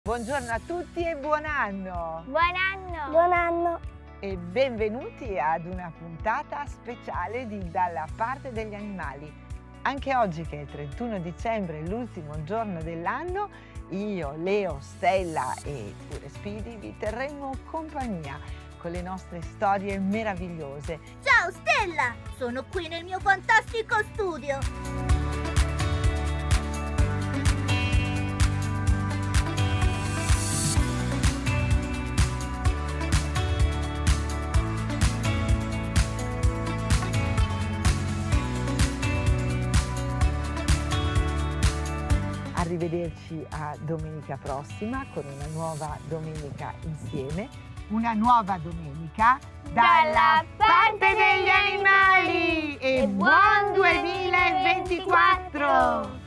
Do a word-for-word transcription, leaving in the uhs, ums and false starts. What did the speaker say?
Buongiorno a tutti e buon anno! Buon anno! Buon anno! E benvenuti ad una puntata speciale di Dalla parte degli animali. Anche oggi, che è il trentuno dicembre, l'ultimo giorno dell'anno, io, Leo, Stella e pure Speedy vi terremo compagnia con le nostre storie meravigliose. Ciao Stella! Sono qui nel mio fantastico studio! Arrivederci a domenica prossima con una nuova domenica insieme, una nuova domenica Dalla parte degli animali e buon duemilaventiquattro!